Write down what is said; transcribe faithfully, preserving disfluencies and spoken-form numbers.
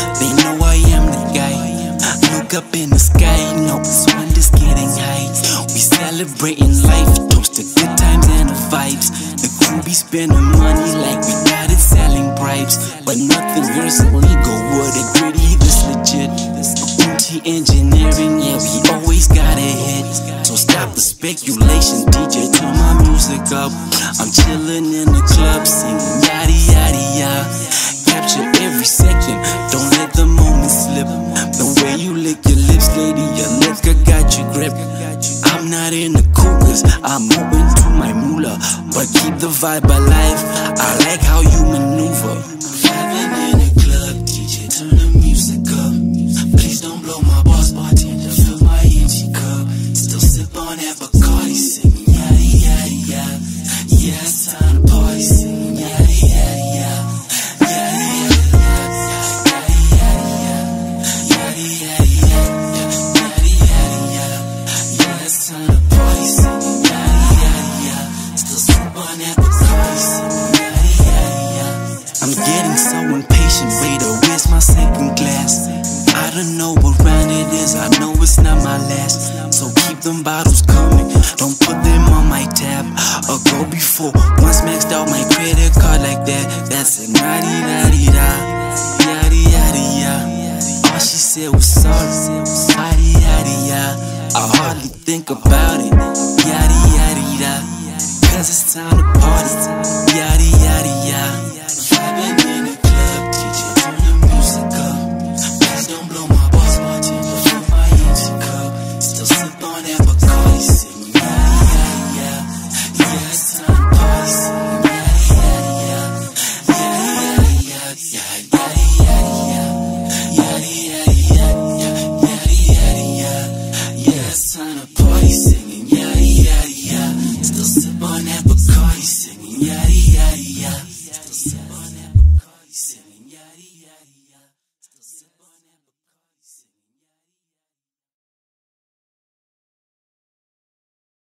They know I am the guy. Look up in the sky, you know this one is getting high. We celebrating life, toast to good times and the vibes. The crew be spending money like we got it selling bribes. But nothing here's illegal, what a gritty, this legit. Engineering, yeah, we always got a hit. So stop the speculation, D J, turn my music up. I'm chilling in the club, singing yada yada yada. Capture every second, don't let the moment slip. The way you lick your lips, lady, your lips got your grip. I'm not in the cougars, I'm open to my moolah, but keep the vibe alive. I like how you maneuver. Vibing in the club, D J, turn the music up. Please don't blow my boss, bartender, fill my empty cup. Still sip on that Bacardi, singing yada yada yada. Yeah, it's time to party, singing yada yada yada. Yada yada yada, yada yada yada, yada yada yada. Yeah, it's time to party, singing yada yada yada. Still sip on that Bacardi, singing yada yada yada. I'm getting so impatient, waiter, where's my second glass? I don't know what round it is, I know it's not my last. So keep them bottles coming, don't put them on my tab. Or go before, once maxed out my credit card like that. That's a naughty naughty da, yada yada yada. All she said was sorry, yada yada yada. I hardly think about it, yada yada yada. Cause it's time to party.